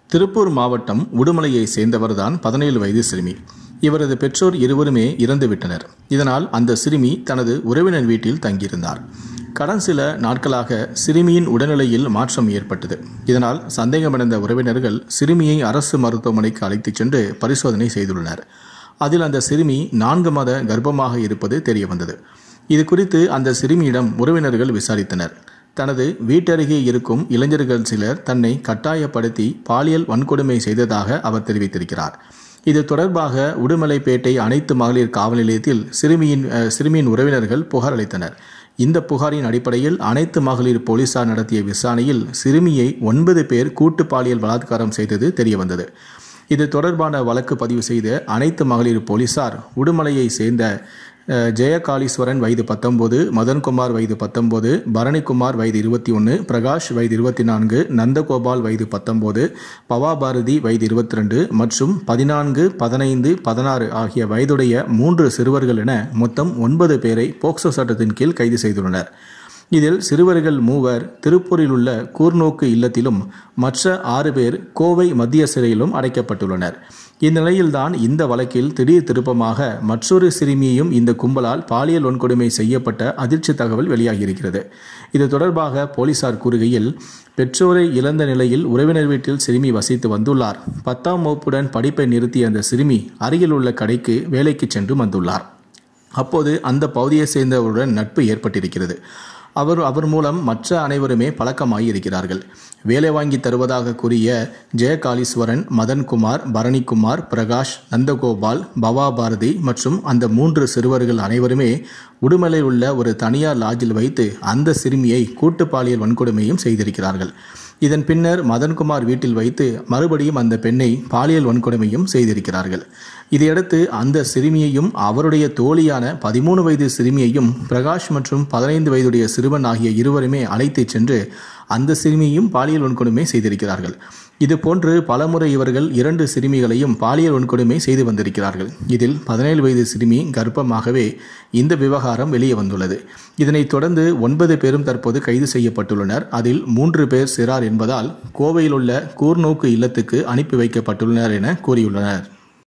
திருப்பூர் மாவட்டம் உடுமலையை சேர்ந்தவர்தான் 17 வயது சிறுமி. இவரது பெற்றோர் இருவருமே இறந்துவிட்டனர். இதனால் அந்த சிறுமி தனது உறவினர் வீட்டில் தங்கியிருந்தார். கடந்த சில நாட்களாக சிறுமியின் உடல்நிலையில் மாற்றம் ஏற்பட்டது. இதனால் சந்தேகமடைந்த உறவினர்கள் சிறுமியை அரசு மருத்துவமனைக்கு அழைத்துச் சென்று பரிசோதனை செய்துள்ளனர். அதில் அந்த சிறுமி 4 மாத கர்ப்பமாக இருப்பது தெரியவந்தது. இது குறித்து அந்த சிறுமியிடம் உறவினர்கள் விசாரித்தனர். தனது வீட்டருகே இருக்கும் இளைஞர்கள் சிலர் தன்னை கட்டாயப்படுத்தி பாலியல் வன்கொடுமை செய்ததாக அவர் தெரிவித்திருக்கிறார். இது தொடர்பாக உடுமலைப்பேட்டை அனைத்து மகளிர் காவல் நிலையத்தில் சிறுமியின் உறவினர்கள் புகார் அளித்தனர். இந்த புகாரின் அடிப்படையில் அனைத்து மகளிர் போலீசார் நடத்திய விசாரணையில் சிறுமியை 9 பேர் கூட்டு பாலியல் பலாத்காரம் செய்தது தெரியவந்தது. இது தொடர்பான வழக்கு பதிவு செய்த அனைத்து மகளிர் போலீசார் உடுமலையை சேர்ந்த ஜெயகாளீஸ்வரன் வயது 19, மதன்குமார் வயது 19, பரணிக்குமார் வயது 21, பிரகாஷ் வயது 24, நந்தகோபால் வயது 19, பவாபாரதி வயது 22 மற்றும் 14, 15, 16 ஆகிய வயதுடைய 3 சிறுவர்கள் என மொத்தம் 9 பேரை போக்சோ சட்டத்தின் கீழ் கைது செய்துள்ளனர். இதில் சிறுவர்கள் 3 திருப்பூரில் உள்ள கூர்நோக்கு இல்லத்திலும் மற்ற 6 பேர் கோவை மத்திய சிறையிலும் அடைக்கப்பட்டுள்ளனர். இந்நிலையில்தான் இந்த வழக்கில் திடீர் திருப்பமாக மற்றொரு சிறுமியையும் இந்த கும்பலால் பாலியல் வன்கொடுமை செய்யப்பட்ட அதிர்ச்சி தகவல் வெளியாகியிருக்கிறது. இது தொடர்பாக போலீசார் கூறுகையில், பெற்றோரை இழந்த நிலையில் உறவினர் வீட்டில் சிறுமி வசித்து வந்துள்ளார். 10ஆம் வகுப்புடன் படிப்பை நிறுத்திய அந்த சிறுமி அருகில் உள்ள கடைக்கு வேலைக்கு சென்று வந்துள்ளார். அப்போது அந்த பகுதியை சேர்ந்தவருடன் நட்பு ஏற்பட்டிருக்கிறது. அவர் மூலம் மற்ற அனைவருமே பழக்கமாகி இருக்கிறார்கள். வேலை வாங்கி தருவதாக கூறிய ஜெயகாளீஸ்வரன், மதன்குமார், பரணிக்குமார், பிரகாஷ், நந்தகோபால், பவாபாரதி மற்றும் அந்த 3 சிறுவர்கள் அனைவருமே உடுமலையில் உள்ள ஒரு தனியார் லாட்ஜில் வைத்து அந்த சிறுமியை கூட்டு பாலியல் வன்கொடுமையும் செய்திருக்கிறார்கள். இதன் பின்னர் மதன்குமார் வீட்டில் வைத்து மறுபடியும் அந்த பெண்ணை பாலியல் வன்கொடுமையும் செய்திருக்கிறார்கள். இதையடுத்து அந்த சிறுமியையும் அவருடைய தோழியான 13 வயது சிறுமியையும் பிரகாஷ் மற்றும் 15 வயதுடைய சிறுவன் ஆகிய இருவருமே அழைத்து சென்று அந்த சிறுமியையும் பாலியல் வன்கொடுமை செய்திருக்கிறார்கள். இதுபோன்று பலமுறை இவர்கள் 2 சிறுமிகளையும் பாலியல் வன்கொடுமை செய்து வந்திருக்கிறார்கள். இதில் 17 வயது சிறுமி கர்ப்பமாகவே இந்த விவகாரம் வெளியே வந்துள்ளது. இதனைத் தொடர்ந்து 9 பேரும் தற்போது கைது செய்யப்பட்டுள்ளனர். அதில் 3 பேர் சிறார் என்பதால் கோவையில் உள்ள கூர்நோக்கு இல்லத்துக்கு அனுப்பி வைக்கப்பட்டுள்ளனர் என கூறியுள்ளனர்.